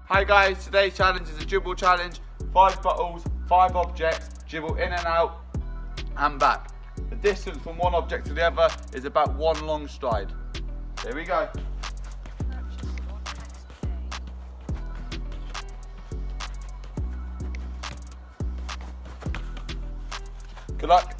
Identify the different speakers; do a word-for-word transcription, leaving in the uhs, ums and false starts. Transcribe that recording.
Speaker 1: Hi guys, today's challenge is a dribble challenge. Five bottles, five objects, dribble in and out and back. The distance from one object to the other is about one long stride. Here we go. Good luck.